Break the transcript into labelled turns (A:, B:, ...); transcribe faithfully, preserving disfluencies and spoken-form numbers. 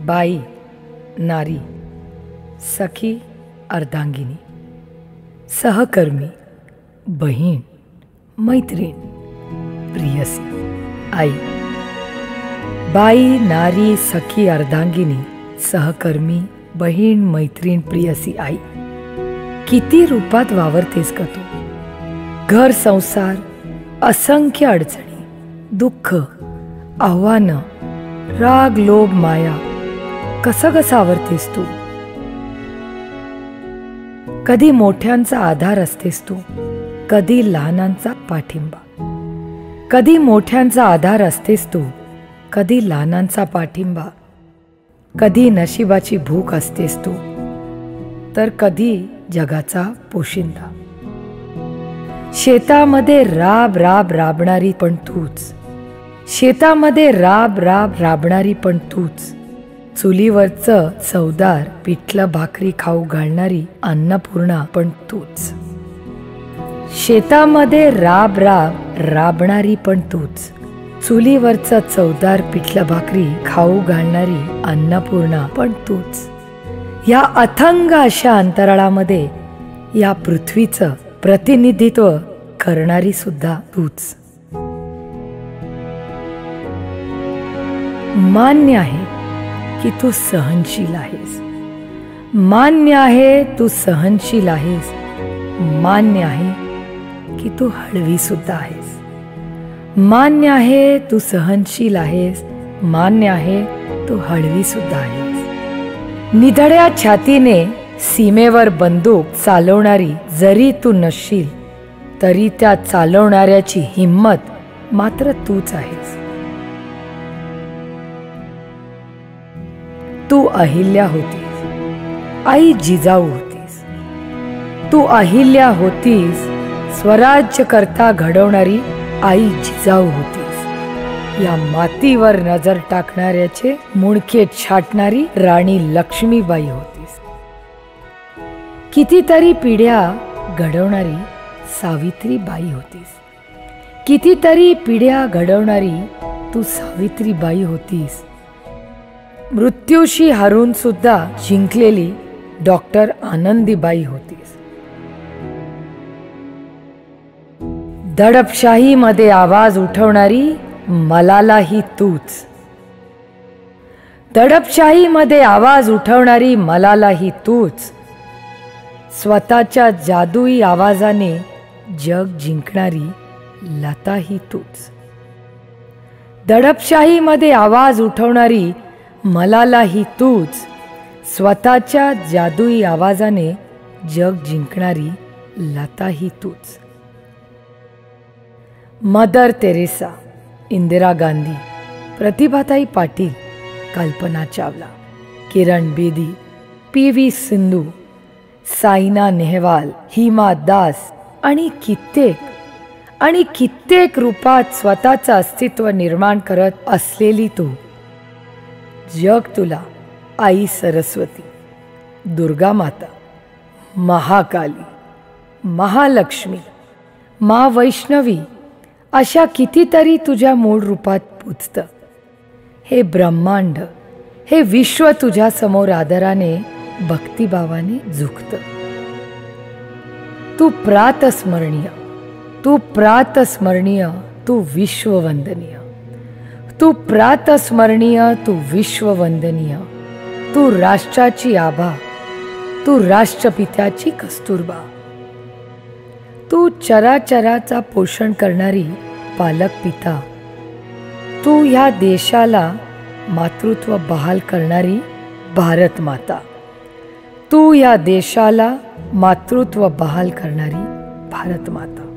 A: बाई, नारी, सखी, अर्धांगिनी, सहकर्मी, बहीण, मैत्रीण, प्रियसी, आई. बाई, नारी, सखी, अर्धांगिनी, सहकर्मी, बहीण, मैत्रीण, प्रियसी, आई. किती रूपात वावरतेस का तू. घर संसार, असंख्य अडचणी, दुःख, आव्हानं, राग, लोभ, माया, कसं कसं आवरतेस तू. कधी मोठ्यांचा आधार असतेस तू, कधी लहानांचा पाठिंबा. कधी मोठ्यांचा आधार असतेस तू, कधी लहानांचा पाठिंबा. कधी नशिबाची भूक असतेस तू, तर कधी जगाचा पोशिंदा. शेतामध्ये राब राब राबणारी पण तूच. शेतामध्ये राब राब राबणारी पण तूच. चुलीवरचं चवदार पिठलं भाकरी खाऊ घालणारी अन्नपूर्णा पण तूच. शेतामध्ये राब राब राबणारी पण तूच. चुलीवरचं चवदार पिठलं भाकरी खाऊ घालणारी अन्नपूर्णा पण तूच. या अथंग अशा अंतराळामध्ये या पृथ्वीचं प्रतिनिधित्व करणारी सुद्धा तूच. मान्य आहे की तू सहनशील आहेस. मान्य आहे तू सहनशील आहेस. मान्य आहे की तू हळवी सुद्धा आहेस. मान्य आहे तू सहनशील आहेस. मान्य आहे तू हळवी सुद्धा आहेस. निधड्या छातीने सीमेवर बंदूक चालवणारी जरी तू नसशील, तरी त्या चालवणाऱ्याची हिम्मत मात्र तूच आहेस. तू अहिल्या होतीस, आई जिजाऊ होतीस. तू अहिल्या होतीस, स्वराज्य करता घडवणारी आई जिजाऊ होतीस. या मातीवर नजर टाकणाऱ्याचे मुंडके छाटणारी राणी लक्ष्मीबाई होतीस. कितीतरी पिढ्या घडवणारी सावित्रीबाई होतीस. कितीतरी पिढ्या घडवणारी तू सावित्रीबाई होतीस. मृत्यूशी हरून सुद्धा जिंकलेली डॉक्टर आनंदीबाई होतीस. दडपशाहीमध्ये आवाज उठवणारी मलाला ही तूच. दडपशाहीमध्ये आवाज उठवणारी मलाला ही तूच. स्वतःच्या जादुई आवाजाने जग जिंकणारी लता ही तूच. दडपशाहीमध्ये आवाज उठवणारी मलाला ही तूच. स्वतःच्या जादुई आवाजाने जग जिंकणारी लता ही तूच. मदर तेरेसा, इंदिरा गांधी, प्रतिभाताई पाटील, कल्पना चावला, किरण बेदी, पी व्ही सिंधू, सायना नेहवाल, हिमा दास आणि कित्येक आणि कित्येक रूपात स्वतःचं अस्तित्व निर्माण करत असलेली तू. जग तुला आई सरस्वती, दुर्गा माता, महाकाली, महालक्ष्मी, मा वैष्णवी अशा कितीतरी तुझ्या मूळ रूपात पूजतं. हे ब्रह्मांड, हे विश्व तुझ्या समोर आदराने भक्तिभावाने झुकतं. तू प्रातस्मरणीय, तू प्रातस्मरणीय, तू विश्ववंदनीय. तू प्रातस्मरणीय, तू विश्ववंदनीय. तू राष्ट्राची आभा, तू राष्ट्रपित्याची कस्तुरबा. तू चराचराचा पोषण करणारी पालक पिता. तू ह्या देशाला मातृत्व बहाल करणारी भारत माता. तू या देशाला मातृत्व बहाल करणारी भारत माता.